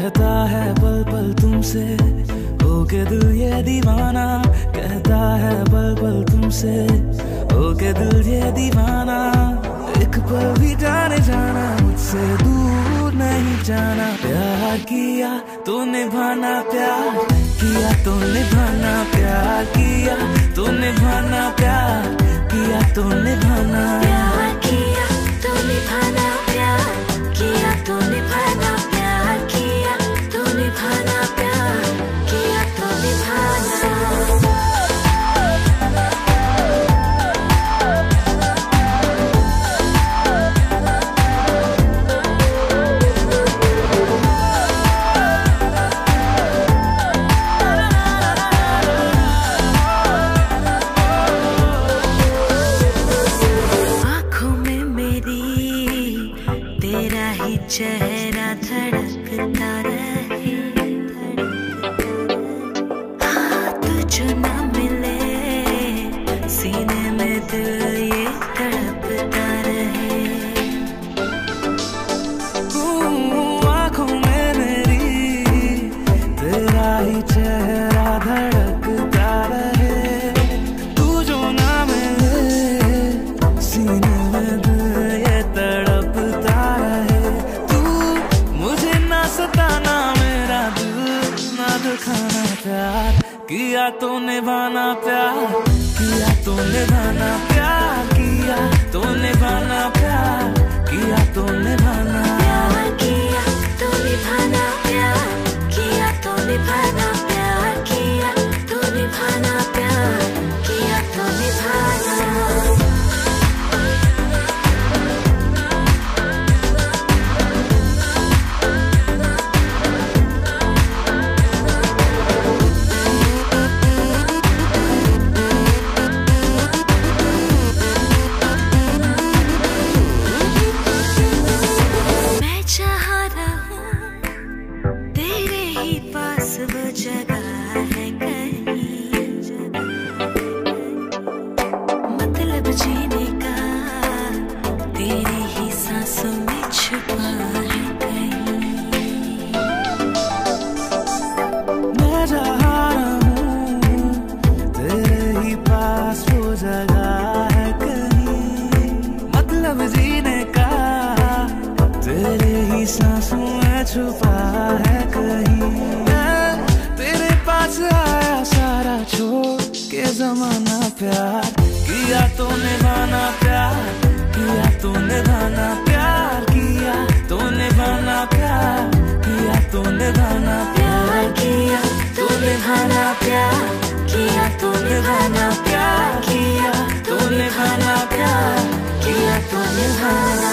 कहता है पल पल तुमसे होके दिल ये दीवाना, कहता है पल पल तुमसे होके दिल ये दीवाना। एक पल भी जाने जाना मुझसे दूर नहीं जाना। प्यार किया तो निभाना, प्यार किया तो निभाना, प्यार किया तो निभाना, प्यार किया तो निभाना, प्यार किया तो निभाना, प्यार किया तो निभाना, प्यार किया तो निभाना, प्यार किया तो निभाना। चेहरा धड़कता रहे, हाथ जो ना मिले सीने में दिल ये तड़पता रहे। आँखों में मेरी तेरा ही चेहरा धड़कता रहे, तू जो ना मिले सीने में दिल ये तड़पता रहे। सताना मेरा दिल ना दुखाना, प्यार किया तो निभाना, प्यार किया तो निभाना, प्यार किया तो निभाना, प्यार किया तो निभाना, प्यार किया तो निभाना, प्यार किया तो निभाना, प्यार किया तो निभाना, प्यार किया तो निभाना। पास वो जगह है कहीं, मतलब जीने का तेरी ही सांसों में छुपा है कहीं। मैं जहाँ रहूं तेरे ही पास वो जगह है कहीं, मतलब जीने का तेरे ही सांसों में छुपा है कहीं। तेरे पास आया सारा छोड़ के जमाना, प्यार किया तो निभाना, प्यार किया तो निभाना, प्यार किया तो निभाना, प्यार किया तो निभाना, प्यार किया तो निभाना, प्यार किया तो निभाना, प्यार किया तो निभाना, प्यार किया तो निभाना।